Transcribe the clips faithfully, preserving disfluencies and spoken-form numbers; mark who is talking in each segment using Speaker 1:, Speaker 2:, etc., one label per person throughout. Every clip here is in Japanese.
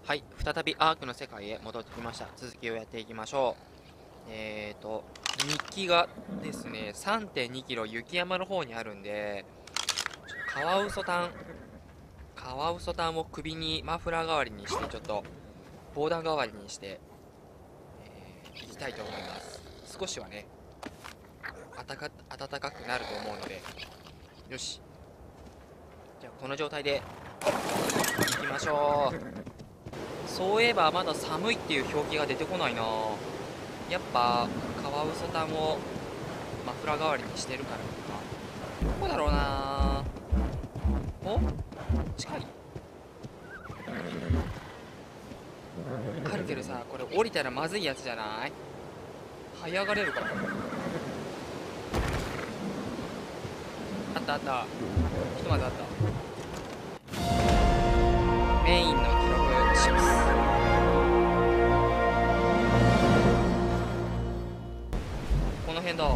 Speaker 1: はい、再びアークの世界へ戻ってきました。続きをやっていきましょう。えーと、日記がですね、さんてんにキロ雪山の方にあるんで、カワウソタン、カワウソタンを首にマフラー代わりにして、ちょっと防弾代わりにして、えー、行きたいと思います。少しはね、あたか暖かくなると思うので、よし。じゃあ、この状態で行きましょう。そういえば、まだ寒いっていう表記が出てこないな。やっぱカワウソタンをマフラー代わりにしてるからかな。どこだろうな。お、近い。あるけどさ、これ降りたらまずいやつじゃない？這い上がれるか？あったあった、ひとまずあった。メインの記録ろく。この辺だ。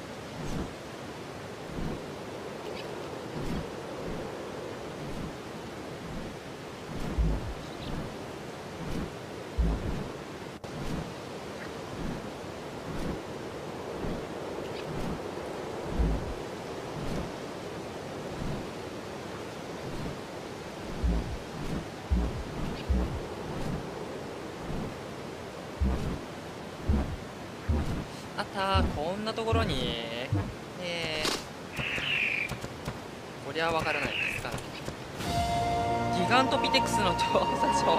Speaker 1: あったー、こんなところに。えー、こりゃわからないですか。ギガントピテクスの調査所。い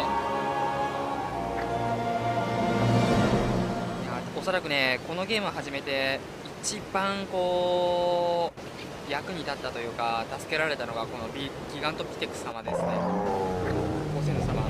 Speaker 1: や、おそらくね、このゲームを始めて一番こう役に立ったというか助けられたのがこのビギガントピテクス様ですね。ご先祖様。はい。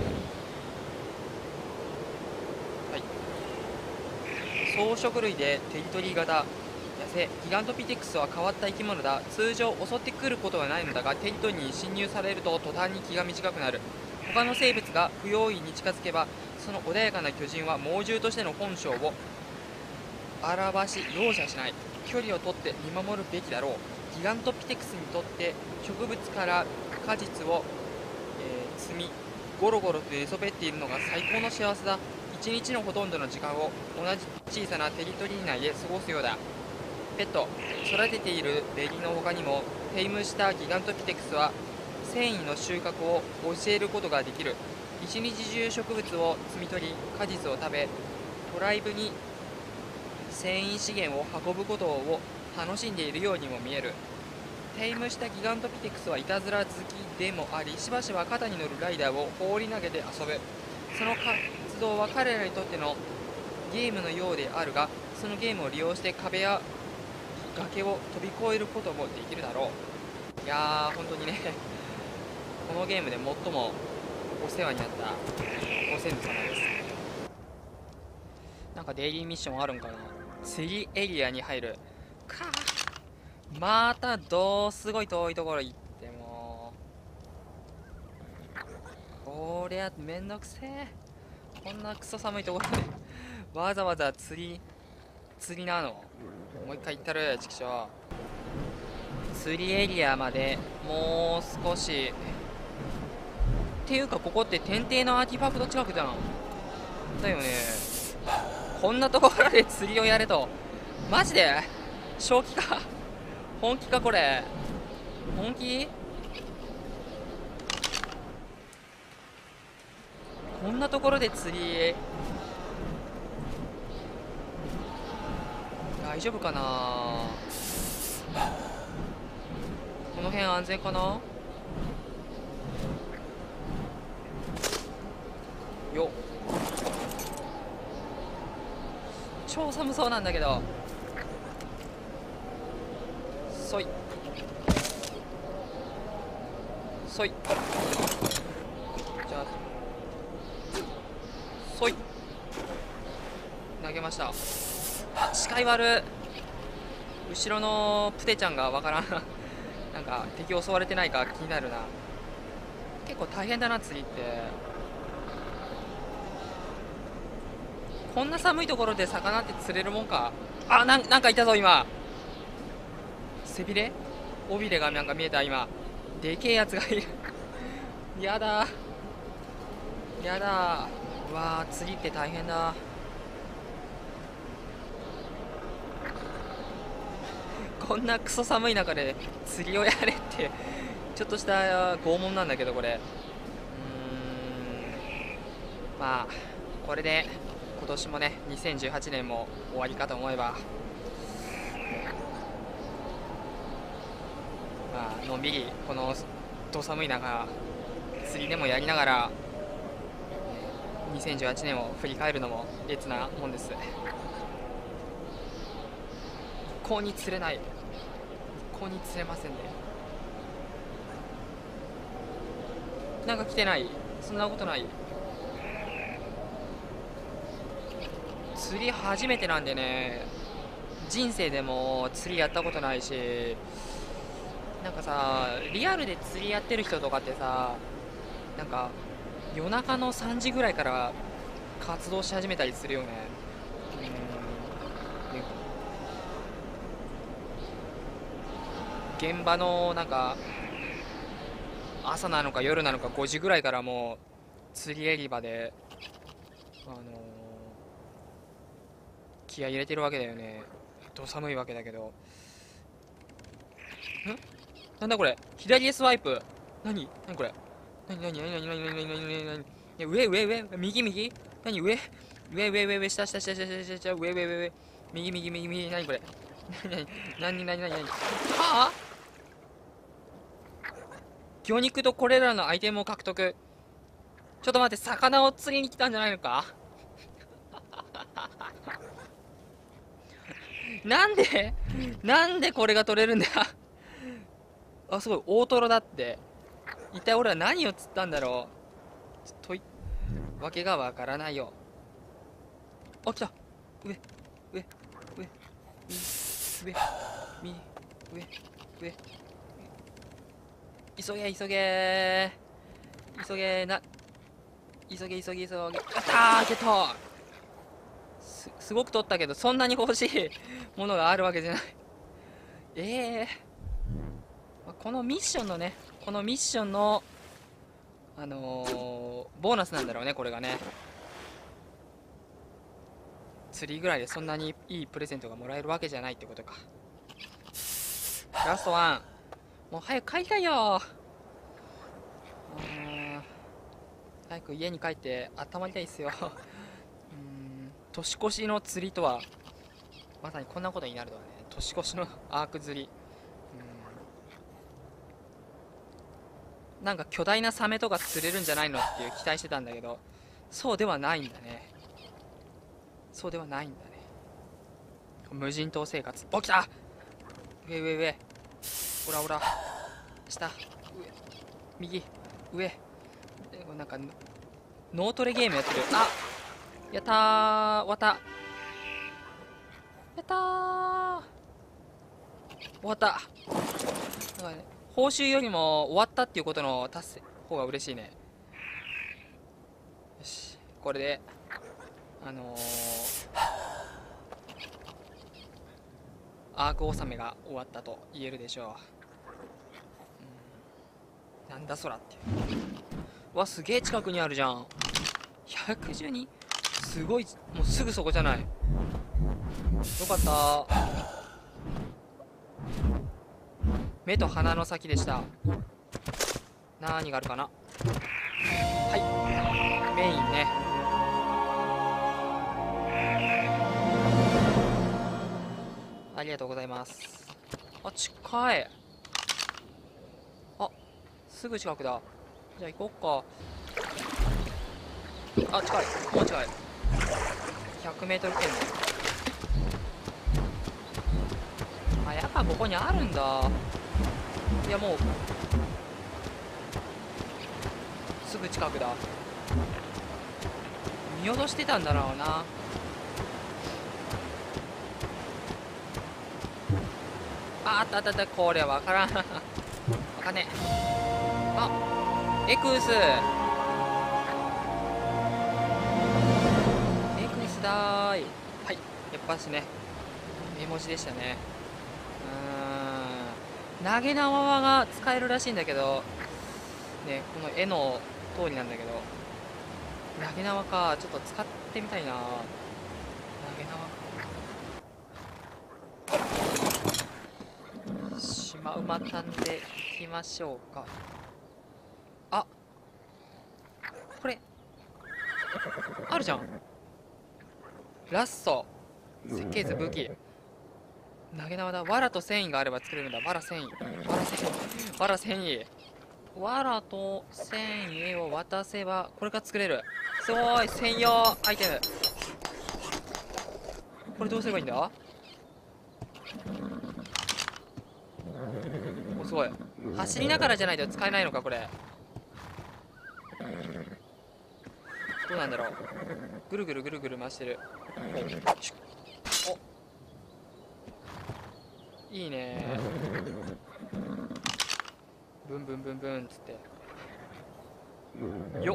Speaker 1: 草食類でテリトリー型野生ギガントピテクスは変わった生き物だ。通常襲ってくることはないのだが、テリトリーに侵入されると途端に気が短くなる。他の生物が不用意に近づけば、その穏やかな巨人は猛獣としての本性を表し容赦しない。距離をとって見守るべきだろう。ギガントピテクスにとって植物から果実を、えー摘みゴロゴロと寝そべっているのが最高の幸せだ。一日のほとんどの時間を同じ小さなテリトリー内で過ごすようだ。ペット育てているベリの他にも、テイムしたギガントピテクスは繊維の収穫を教えることができる。一日中植物を摘み取り果実を食べ、トライブに繊維資源を運ぶことを楽しんでいるようにも見える。テイムしたギガントピテクスはいたずら好きでもあり、しばしば肩に乗るライダーを放り投げて遊ぶ。その活動は彼らにとってのゲームのようであるが、そのゲームを利用して壁や崖を飛び越えることもできるだろう。いやー、本当にねこのゲームで最もお世話になったご先祖様です。なんかデイリーミッションあるんかな。釣りエリアに入るか。またどうすごい遠いところ行っても、こりゃめんどくせえ。こんなクソ寒いところでわざわざ釣り釣りなの。もう一回行ったる。ちくしょう。釣りエリアまでもう少しっていうか、ここって天帝のアーティファクト近くじゃん。だよね。こんなところで釣りをやれと。マジで正気か？本気かこれ。本気？こんなところで釣り大丈夫かな。この辺安全かな。よっ、超寒そうなんだけど。そいそい。じゃあそい投げました。視界悪。後ろのプテちゃんがわからんなんか敵襲われてないか気になるな。結構大変だな釣りって。こんな寒いところで魚って釣れるもんか。あ、なんなんかいたぞ今。背びれ尾びれがなんか見えた今。でけえやつがいるやだ。 やだー。うわー、釣りって大変だ。こんなクソ寒い中で釣りをやれってちょっとした拷問なんだけど、これ。うーん、まあこれで今年もねにせんじゅうはちねんも終わりかと思えば、まあのんびりこのど寒い中釣りでもやりながらにせんじゅうはちねんを振り返るのも烈なもんです。一向に釣れない、一向に釣れませんね。なんか来てない？そんなことない？釣り初めてなんでね、人生でも釣りやったことないし、なんかさ、リアルで釣りやってる人とかってさ、なんか夜中のさんじぐらいから活動し始めたりするよね。うーん、ね、現場のなんか朝なのか夜なのかごじぐらいからもう釣りエリ場で、あのー気合い入れてるわけだよね。ど寒いわけだけど。んなんだこれ、左 S ワイプ。何何これ、何何何何何何何何何何、いや、上上上右右、何上上上上上下下下下下下下上上上上右右右右、何これ、何何何何何何、はあ、魚肉とこれらのアイテムを獲得。ちょっと待って、魚を釣りに来たんじゃないのか。なんでなんでこれが取れるんだ。あ、すごい大トロだって。一体俺は何を釣ったんだろう。といわけがわからないよ。あ、来た。上上上上右上上、急げ急げ急げな、急げ急げ急げ。やったー、ゲット。すすごく取ったけど、そんなに欲しいものがあるわけじゃない。ええー、このミッションのね、このミッションのあのー、ボーナスなんだろうね、これがね。釣りぐらいでそんなにいいプレゼントがもらえるわけじゃないってことか。ラストワン。もう早く帰りたいよ。うん早く家に帰って温まりたいっすよ。うん年越しの釣りとはまさにこんなことになるとはね。年越しのアーク釣り、うんなんか巨大なサメとか釣れるんじゃないのっていう期待してたんだけど、そうではないんだね。そうではないんだね。無人島生活。お、来た。上上上、おらおら、下、上、右、上。なんか脳トレゲームやってる。あ、やったー、終わった。やったー、終わった。なんかね、報酬よりも終わったっていうことの達成方が嬉しいね。よし、これであのー、アーク納めが終わったと言えるでしょう。うん、なんだそらっていう。わ、すげえ近くにあるじゃん。ひゃくじゅうに、すごい、もうすぐそこじゃない。よかった。目と鼻の先でした。何があるかな。はい、メインね。ありがとうございます。あ、近い。あ、すぐ近くだ。じゃあ行こっか。あ、近い、もう近い。ひゃくメートル圏内。あ、やっぱここにあるんだ。いや、もうすぐ近くだ。見落としてたんだろうな。あ、あったあったあった。これは分からん。わかんねえ。あ、エクスエクスだーい。はい、やっぱしね、絵文字でしたね。うーん、投げ縄が使えるらしいんだけどね、この絵の通りなんだけど、 投げ縄か、ちょっと使ってみたいな。投げ縄シマウマタンでいきましょうか。あ、これあるじゃん。ラッソ、設計図、武器、投げ縄だ。藁と繊維があれば作れるんだ。藁繊維、藁繊維、藁繊維、藁と繊維を渡せばこれが作れる。すごい、専用アイテム。これどうすればいいんだ。お、すごい。走りながらじゃないと使えないのかこれ。どうなんだろう。ぐるぐるぐるぐる回してる。お、お、いいね。ブンブンブンブンっつってよっ。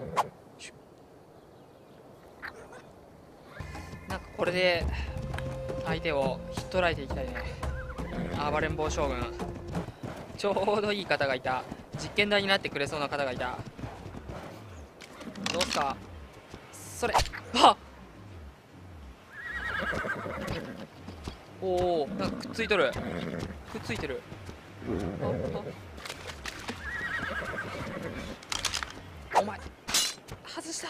Speaker 1: なんかこれで相手をひっ捕らえていきたいね。暴れん坊将軍、ちょうどいい方がいた。実験台になってくれそうな方がいた。どうすかそれ。あっ、おお、なんかくっついとる。くっついてる。ああ、お前外した。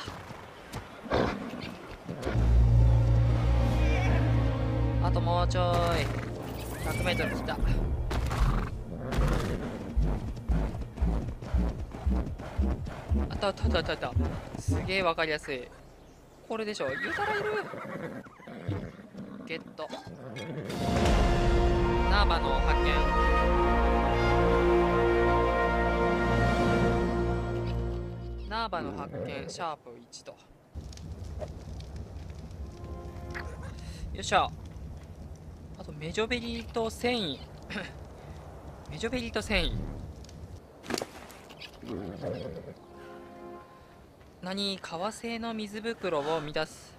Speaker 1: あともうちょい。 ひゃくメートル 切った。あったあったあったあったあった。すげえわかりやすい。これでしょ。ユタラいる。ゲット。ナーバの発見。ナーバの発見、シャープいちと。よっしゃ。あとメジョベリーと繊維メジョベリーと繊維。何、革製の水袋を乱す。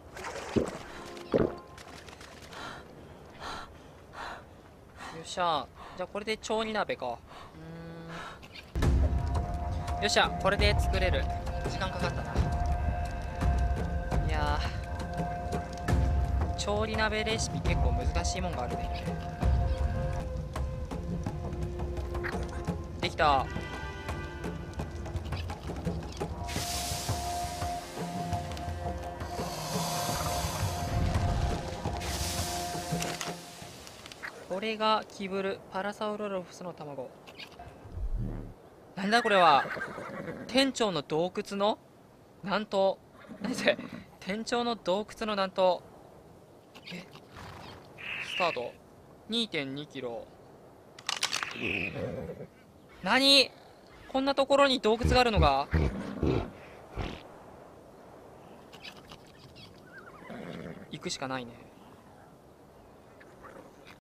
Speaker 1: よっしゃ。じゃあこれで調理鍋か。うーん、よっしゃ、これで作れる。時間かかったな。いやー、調理鍋レシピ結構難しいもんがあるね。できた。これがキブルパラサウロロフスの卵。なんだこれは。店長の洞窟の南東。何それ。店長の洞窟の南東。え、スタート にてんにキロ。何、こんなところに洞窟があるのか。行くしかないね。